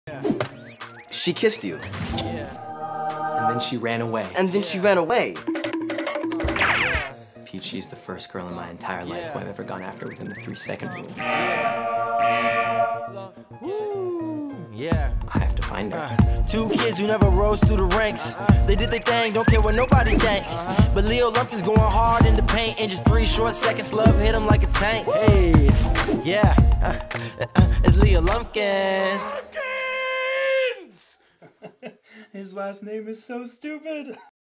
She kissed you. And then she ran away. And then she ran away. Peachy's the first girl in my entire life who I've ever gone after within the 3-second rule. Yeah. I have to find her. Two kids who never rose through the ranks. They did their thing, don't care what nobody think. But Leo Lumpkins going hard in the paint. In just 3 short seconds, love hit him like a tank. Hey, yeah. It's Leo Lumpkins. His last name is so stupid.